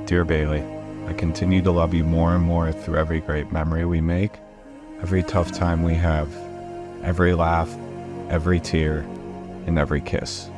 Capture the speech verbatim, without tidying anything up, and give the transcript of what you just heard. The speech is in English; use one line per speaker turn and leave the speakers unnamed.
Dear Bailey, I continue to love you more and more through every great memory we make, every tough time we have, every laugh, every tear, and every kiss.